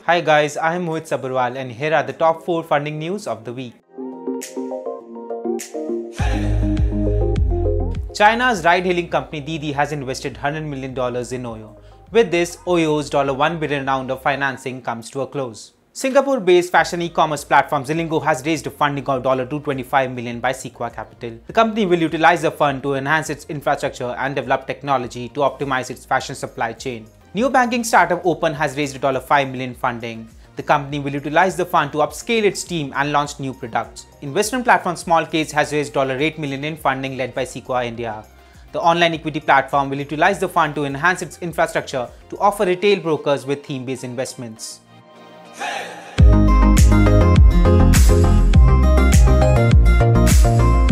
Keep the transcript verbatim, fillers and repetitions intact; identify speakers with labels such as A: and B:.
A: Hi guys, I am Mohit Sabharwal and here are the top four funding news of the week. China's ride-hailing company Didi has invested one hundred million dollars in Oyo. With this, Oyo's one billion dollars round of financing comes to a close. Singapore-based fashion e-commerce platform Zilingo has raised a funding of two hundred twenty-five million dollars by Sequoia Capital. The company will utilize the fund to enhance its infrastructure and develop technology to optimize its fashion supply chain. New banking startup Open has raised five million dollars funding. The company will utilize the fund to upscale its team and launch new products. Investment platform Smallcase has raised eight million dollars in funding led by Sequoia India. The online equity platform will utilize the fund to enhance its infrastructure to offer retail brokers with theme-based investments. Hey!